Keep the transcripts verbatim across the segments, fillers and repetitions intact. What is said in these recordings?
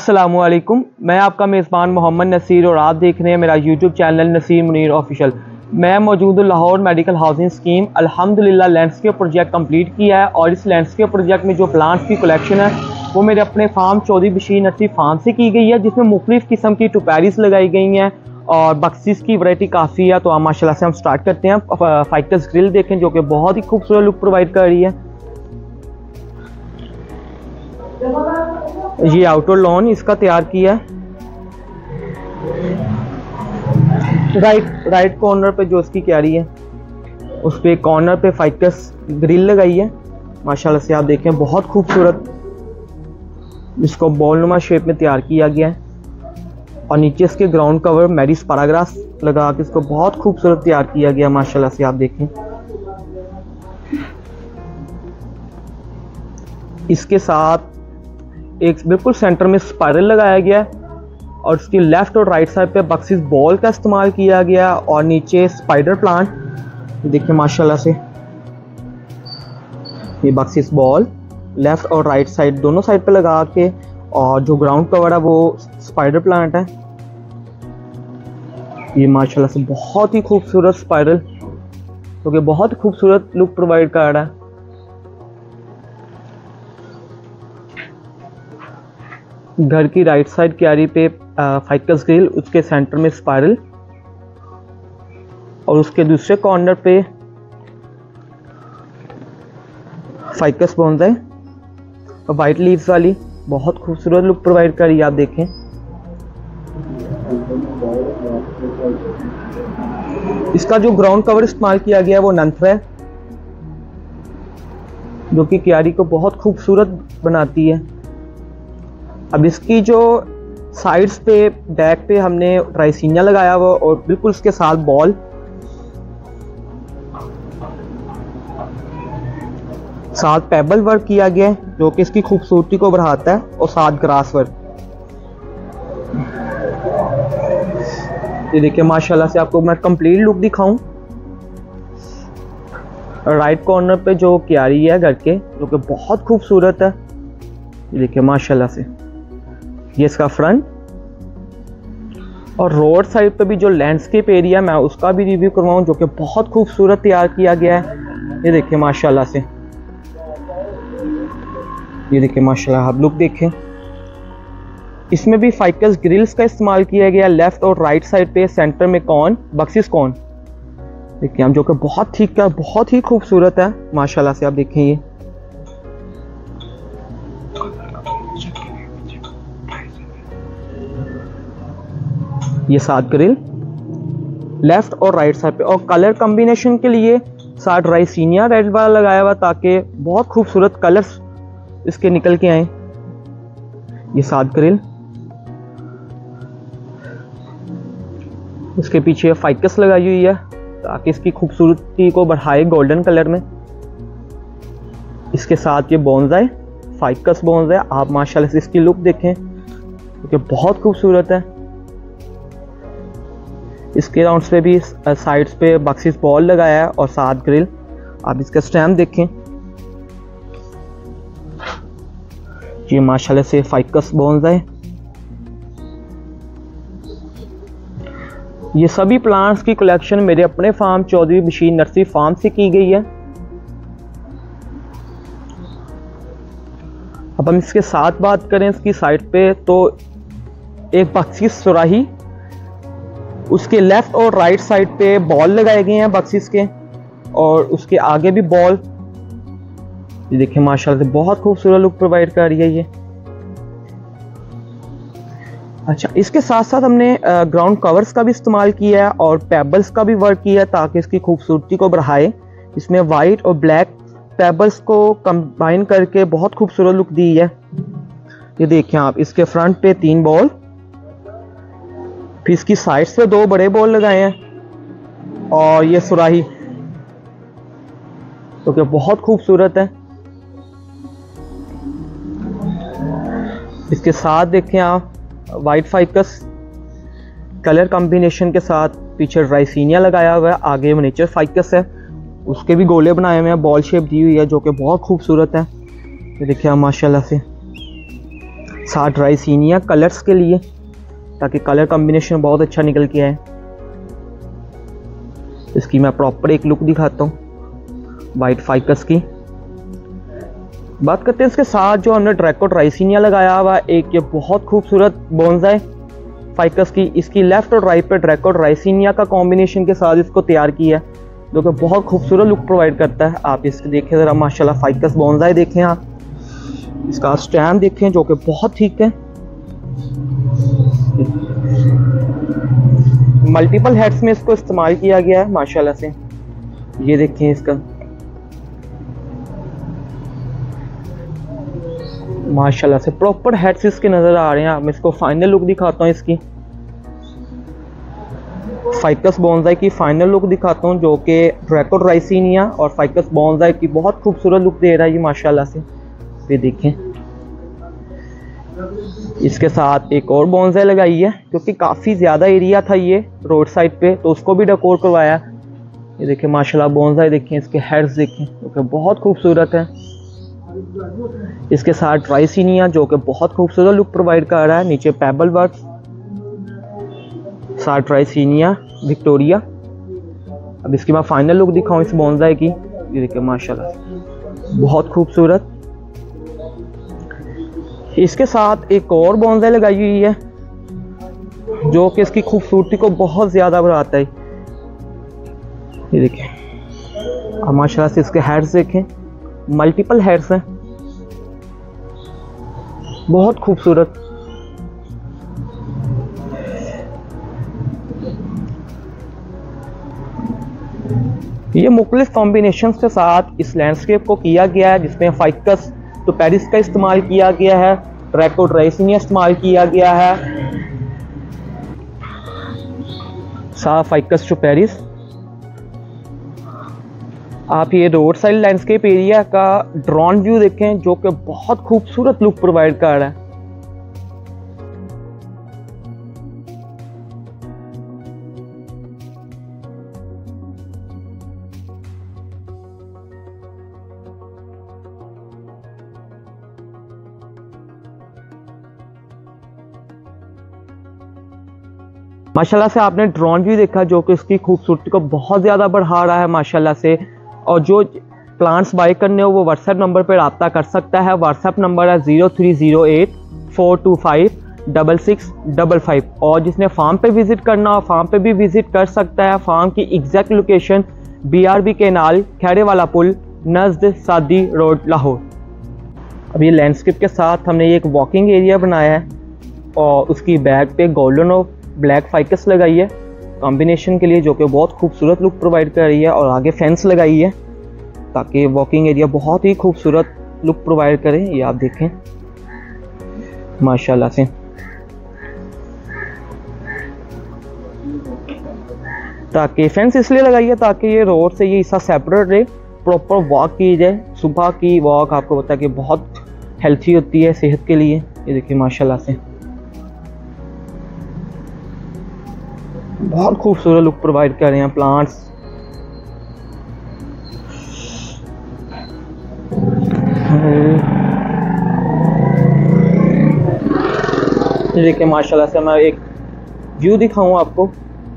अस्सलामुअलैकुम, मैं आपका मेज़बान मोहम्मद नसीर और आप देख रहे हैं मेरा YouTube channel Naseer Munir official. मैं मौजूद लाहौर मेडिकल हाउसिंग स्कीम अल्हम्दुलिल्लाह लैंडस्केप प्रोजेक्ट कंप्लीट किया है और इस लैंडस्केप प्रोजेक्ट में जो प्लांट्स की कलेक्शन है वो मेरे अपने farm Chaudhry Bashir nursery farm से की गई है, जिसमें मुख्तलिफ़ किस्म की टुपैरिस लगाई गई हैं और बक्सिस की वैरायटी काफ़ी है। तो आप माशाल्लाह से हम स्टार्ट करते हैं। फाइकस ग्रिल देखें जो कि बहुत ही खूबसूरत लुक प्रोवाइड कर रही है। ये आउटडोर लॉन इसका तैयार किया है। राइट राइट कॉर्नर पे जो इसकी क्यारी है उस पे कॉर्नर पे फाइकस ग्रिल लगाई है। माशाल्लाह से आप देखें बहुत खूबसूरत इसको बॉलनुमा शेप में तैयार किया गया है और नीचे इसके ग्राउंड कवर मैरिस पैराग्रास लगा के इसको बहुत खूबसूरत तैयार किया गया। माशाल्लाह से आप देखें इसके साथ एक बिल्कुल सेंटर में स्पाइरल लगाया गया है और उसकी लेफ्ट और राइट साइड पे बक्सिस बॉल का इस्तेमाल किया गया और नीचे स्पाइडर प्लांट देखिए माशाल्लाह से ये बक्सिस बॉल लेफ्ट और राइट साइड दोनों साइड पे लगा के और जो ग्राउंड कवर है वो स्पाइडर प्लांट है। ये माशाल्लाह से बहुत ही खूबसूरत स्पाइरल क्योंकि बहुत खूबसूरत लुक प्रोवाइड कर रहा है। घर की राइट साइड क्यारी पे फाइकस ग्रिल, उसके सेंटर में स्पाइरल और उसके दूसरे कॉर्नर पे फाइकस बोंसाई और वाइट लीव्स वाली बहुत खूबसूरत लुक प्रोवाइड करी। आप देखें इसका जो ग्राउंड कवर इस्तेमाल किया गया है वो नंथरा है जो कि क्यारी को बहुत खूबसूरत बनाती है। अब इसकी जो साइड्स पे बैक पे हमने ट्राइसिनिया लगाया हुआ और बिल्कुल उसके साथ बॉल, साथ पेबल वर्क किया गया है जो कि इसकी खूबसूरती को बढ़ाता है और साथ ग्रास वर्क। ये देखिए माशाल्लाह से आपको मैं कंप्लीट लुक दिखाऊं। राइट कॉर्नर पे जो क्यारी है घर के जो कि बहुत खूबसूरत है। ये देखिए माशाल्लाह से ये इसका फ्रंट और रोड साइड पे भी जो लैंडस्केप एरिया मैं उसका भी रिव्यू करवाऊं जो कि बहुत खूबसूरत तैयार किया गया है। ये देखिए माशाल्लाह से ये देखिए माशाल्लाह आप लुक देखें। इसमें भी फाइकस ग्रिल्स का इस्तेमाल किया गया लेफ्ट और राइट साइड पे, सेंटर में कॉर्न बक्सिस कॉर्न देखिए हम जो कि बहुत ठीक का बहुत ही खूबसूरत है। माशाल्लाह से आप देखें ये ये सात ग्रिल लेफ्ट और राइट साइड पे और कलर कॉम्बिनेशन के लिए साथ राइसिनिया रेड वाला लगाया हुआ ताकि बहुत खूबसूरत कलर्स इसके निकल के आए। ये सात ग्रिल इसके पीछे फाइकस लगाई हुई है ताकि इसकी खूबसूरती को बढ़ाए गोल्डन कलर में। इसके साथ ये बोंसाई फाइकस बोंसाई आप माशाल्लाह से इसकी लुक देखें क्योंकि बहुत खूबसूरत है। इसके राउंड्स पे भी साइड्स पे बक्सिस बॉल लगाया है और सात ग्रिल। आप इसका स्टैम देखें ये माशाल्लाह से फाइकस बोंसाई। ये सभी प्लांट्स की कलेक्शन मेरे अपने farm Chaudhry Bashir nursery farm से की गई है। अब हम इसके साथ बात करें इसकी साइड पे तो एक बक्सिस सुराही, उसके लेफ्ट और राइट साइड पे बॉल लगाए गए हैं बक्सिस के और उसके आगे भी बॉल। ये देखिए माशाल्लाह से बहुत खूबसूरत लुक प्रोवाइड कर रही है ये। अच्छा इसके साथ साथ हमने ग्राउंड कवर्स का भी इस्तेमाल किया है और पेबल्स का भी वर्क किया है ताकि इसकी खूबसूरती को बढ़ाए। इसमें वाइट और ब्लैक पेबल्स को कंबाइन करके बहुत खूबसूरत लुक दी है। ये देखिए आप इसके फ्रंट पे तीन बॉल, फिर इसकी साइड्स पे दो बड़े बॉल लगाए हैं और ये सुराही तो क्या बहुत खूबसूरत है। इसके साथ देखें आप वाइट फाइकस कलर कॉम्बिनेशन के साथ पीछे राइसिनिया लगाया हुआ है, आगे मिनिएचर फाइकस है, उसके भी गोले बनाए हुए हैं, बॉल शेप दी हुई है जो कि बहुत खूबसूरत है। ये देखिए आप माशाल्लाह से साथ ड्राइसिनिया कलर्स के लिए, ताकि कलर कॉम्बिनेशन बहुत अच्छा निकल के आए। इसकी मैं प्रॉपर एक लुक दिखाता हूँ वाइट फाइकस की। बात करते हैं इसके साथ जो हमने ड्रैको ड्राइसिनिया लगाया हुआ, एक ये बहुत खूबसूरत बोनसाई फाइकस की, इसकी लेफ्ट और राइट पे ड्रैको ड्राइसिनिया का कॉम्बिनेशन के साथ इसको तैयार किया है, जो कि बहुत खूबसूरत लुक प्रोवाइड करता है। आप इसके देखें ज़रा, माशाल्लाह फाइकस बोनसाई देखें, आप इसका स्टैंड देखें जो कि बहुत ठीक है। मल्टीपल हेड्स में इसको इस्तेमाल किया गया है माशाल्लाह से। ये देखें इसका माशाल्लाह से प्रॉपर हेड्स इसके नज़र आ रहे हैं। मैं इसको फाइनल लुक दिखाता हूँ, इसकी फाइकस बोनसाई की फाइनल लुक दिखाता हूँ, जो कि ड्रैको ड्राइसिनिया और फाइकस बोनसाई की बहुत खूबसूरत लुक दे रहा है ये माशाल्लाह से। ये देखें, इसके साथ एक और बोनसाई लगाई है, क्योंकि काफ़ी ज़्यादा एरिया था ये रोड साइड पे, तो उसको भी डेकोर करवाया। ये देखें माशाल्लाह बोनसाई देखें, इसके हेड्स देखें जो कि बहुत खूबसूरत है। इसके साथ ड्राइसिनिया जो कि बहुत खूबसूरत लुक प्रोवाइड कर रहा है, नीचे पेबल वर्क, साथ ड्राइसिनिया विक्टोरिया। अब इसकी मैं फाइनल लुक दिखाऊं इस बोनसाई की। ये देखिए माशाल्लाह बहुत खूबसूरत। इसके साथ एक और बोनसाई लगाई हुई है, जो कि इसकी खूबसूरती को बहुत ज़्यादा बढ़ाता है। ये देखिए, अब माशाल्लाह से इसके हेड्स देखें, मल्टीपल हेड्स हैं, बहुत खूबसूरत। ये मुख्तलिफ कॉम्बिनेशन के साथ इस लैंडस्केप को किया गया है, जिसमें फाइकस तो पेरिस का इस्तेमाल किया गया है, ड्रैको ड्राइसिनिया इस्तेमाल किया गया है, सा फाइकस टू पेरिस। आप ये रोड साइड लैंडस्केप एरिया का ड्रोन व्यू देखें, जो कि बहुत खूबसूरत लुक प्रोवाइड कर रहा है। माशाल्लाह से आपने ड्रोन व्यू देखा, जो कि इसकी खूबसूरती को बहुत ज़्यादा बढ़ा रहा है माशाल्लाह से। और जो प्लांट्स बाय करने हो वो व्हाट्सएप नंबर पर रब्ता कर सकता है। व्हाट्सएप नंबर है zero three zero eight four two five double six double five. और जिसने फार्म पे विज़िट करना हो फार्म पे भी विज़िट कर सकता है। फार्म की exact location B R B canal, खैरे वाला पुल, नज़द सादी रोड, लाहौर। अब ये लैंडस्केप के साथ हमने ये एक वॉकिंग एरिया बनाया है, और उसकी बैक पे गोल्डन और ब्लैक फाइकस लगाई है कॉम्बिनेशन के लिए, जो कि बहुत खूबसूरत लुक प्रोवाइड कर रही है। और आगे फेंस लगाई है, ताकि वॉकिंग एरिया बहुत ही खूबसूरत लुक प्रोवाइड करे। ये आप देखें माशाल्लाह से। ताकि फेंस इसलिए लगाई है ताकि ये रोड से ये हिस्सा सेपरेट रहे, प्रॉपर वॉक की जाए। सुबह की वॉक आपको पता है कि बहुत हेल्थी होती है सेहत के लिए। ये देखिए माशाल्लाह से बहुत खूबसूरत लुक प्रोवाइड कर रहे हैं प्लांट्स। देखिए माशाल्लाह से मैं एक व्यू दिखाऊं आपको।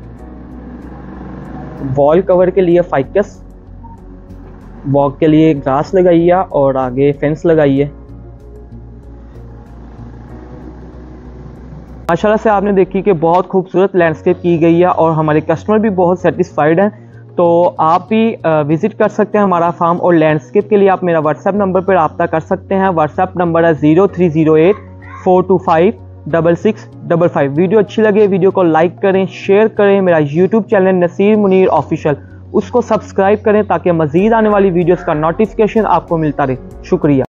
वॉल कवर के लिए फाइकस, वॉक के लिए ग्रास लगाई है और आगे फेंस लगाई है। माशाल्लाह से आपने देखी कि बहुत खूबसूरत लैंडस्केप की गई है और हमारे कस्टमर भी बहुत सेटिस्फाइड हैं। तो आप भी विज़िट कर सकते हैं हमारा फार्म, और लैंडस्केप के लिए आप मेरा व्हाट्सएप नंबर पर रब्ता कर सकते हैं। व्हाट्सएप नंबर है zero three zero eight four two five double six double five. Video अच्छी लगे वीडियो को लाइक करें, शेयर करें। मेरा YouTube channel Naseer Munir official, उसको सब्सक्राइब करें ताकि मज़ीद आने वाली वीडियोज़ का नोटिफिकेशन आपको मिलता रहे। शुक्रिया।